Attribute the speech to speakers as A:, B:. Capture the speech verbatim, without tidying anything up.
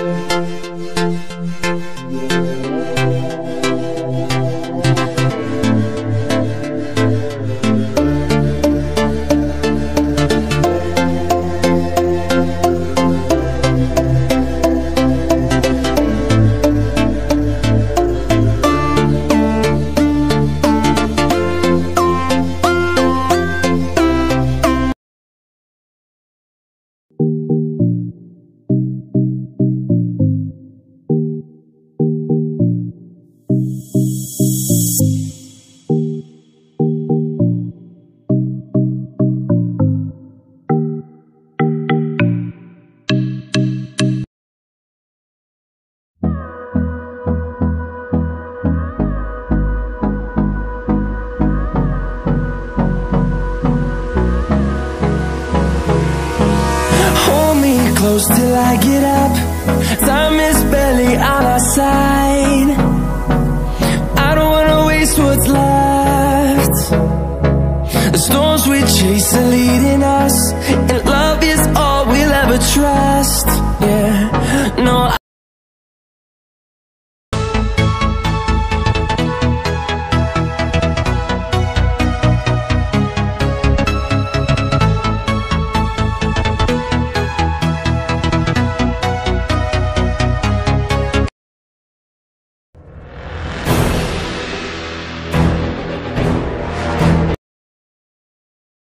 A: Close till I get up. Time is barely on our side. I don't wanna waste what's left. The storms we chase are leading us, and